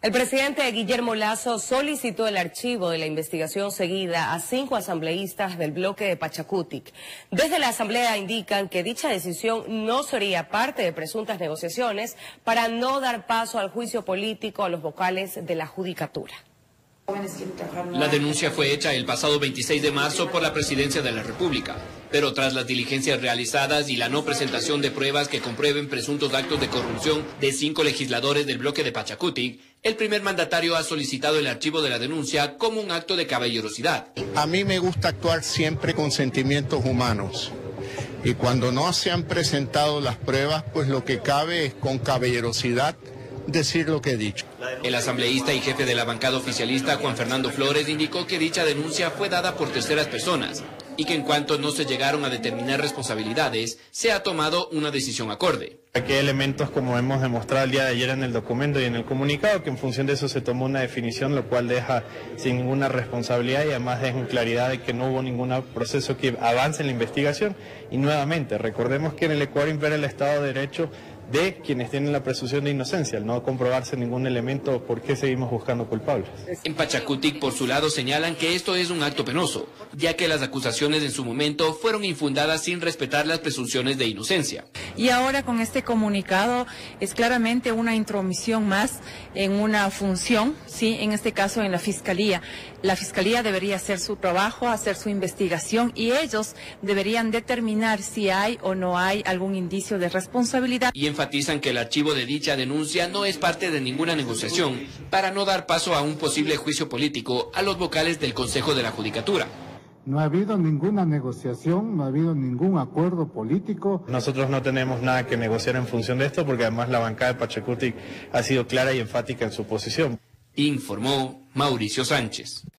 El presidente Guillermo Lasso solicitó el archivo de la investigación seguida a 5 asambleístas del bloque de Pachacutic. Desde la asamblea indican que dicha decisión no sería parte de presuntas negociaciones para no dar paso al juicio político a los vocales de la judicatura. La denuncia fue hecha el pasado 26 de marzo por la Presidencia de la República, pero tras las diligencias realizadas y la no presentación de pruebas que comprueben presuntos actos de corrupción de 5 legisladores del bloque de Pachacutic, el primer mandatario ha solicitado el archivo de la denuncia como un acto de caballerosidad. A mí me gusta actuar siempre con sentimientos humanos. Y cuando no se han presentado las pruebas, pues lo que cabe es con caballerosidad decir lo que he dicho. El asambleísta y jefe de la bancada oficialista, Juan Fernando Flores, indicó que dicha denuncia fue dada por terceras personas y que en cuanto no se llegaron a determinar responsabilidades, se ha tomado una decisión acorde. Aquí hay elementos, como hemos demostrado el día de ayer en el documento y en el comunicado, que en función de eso se tomó una definición, lo cual deja sin ninguna responsabilidad y además deja en claridad de que no hubo ningún proceso que avance en la investigación. Y nuevamente, recordemos que en el Ecuador impera el Estado de Derecho de quienes tienen la presunción de inocencia. Al no comprobarse ningún elemento, ¿por qué seguimos buscando culpables? En Pachacutic, por su lado, señalan que esto es un acto penoso, ya que las acusaciones en su momento fueron infundadas sin respetar las presunciones de inocencia. Y ahora con este comunicado es claramente una intromisión más en una función, sí, en este caso en la Fiscalía. La Fiscalía debería hacer su trabajo, hacer su investigación y ellos deberían determinar si hay o no hay algún indicio de responsabilidad. Y enfatizan que el archivo de dicha denuncia no es parte de ninguna negociación para no dar paso a un posible juicio político a los vocales del Consejo de la Judicatura. No ha habido ninguna negociación, no ha habido ningún acuerdo político. Nosotros no tenemos nada que negociar en función de esto porque además la bancada de Pachacutic ha sido clara y enfática en su posición. Informó Mauricio Sánchez.